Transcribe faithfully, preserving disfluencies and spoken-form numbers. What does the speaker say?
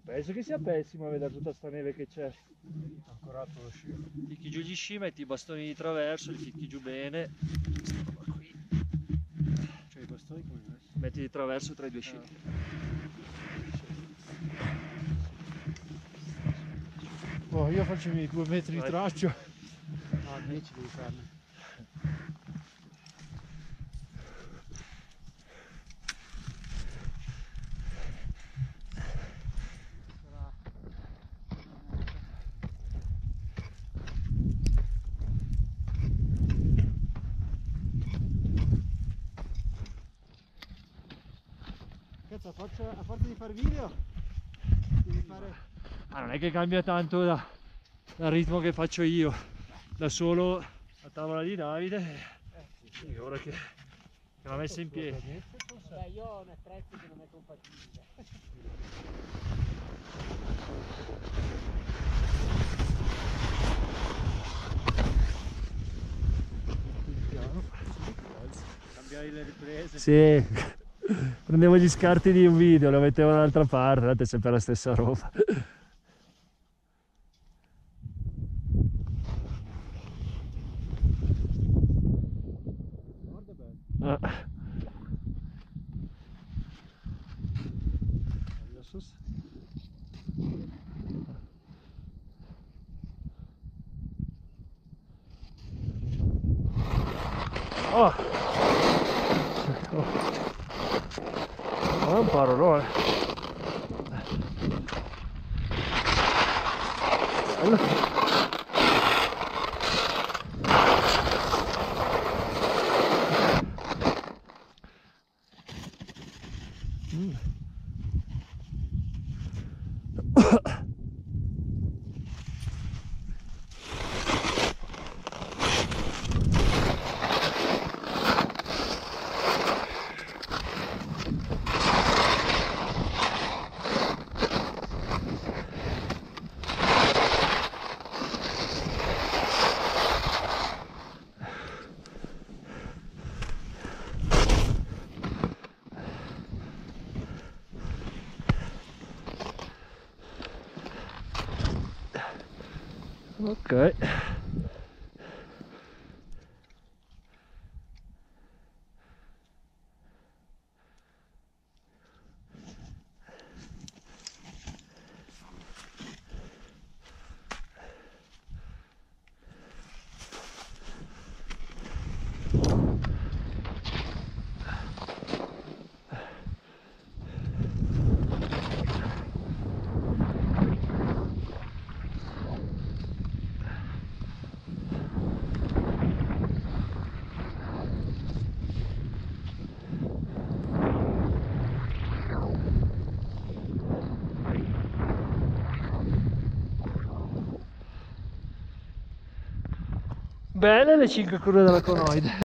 Penso che sia pessimo a vedere tutta sta neve che c'è. Ancora lo sci. Ficchi giù gli sci, metti i bastoni di traverso, li ficchi giù bene. Questa roba qui. Cioè i bastoni come messi? Metti di traverso tra i due sci. Oh, io faccio i miei due metri Vai. di traccio. No, dieci devi farne. Cazzo, a forza, a forza di fare video devi fare... Ma non è che cambia tanto da, dal ritmo che faccio io, da solo a tavola di Davide. Eh, sì, sì. E ora che, che l'ha messa in piedi. Beh, io ho un attrezzo che non è compatibile. Cambiare le riprese. Sì, prendevo gli scarti di un video, lo mettevo dall'altra parte, tanto è sempre la stessa roba. Guarda bene. Ah. Oh. Oh. Non è un parolone. Bello. Mm. Ok. Bene le cinque curve della conoide.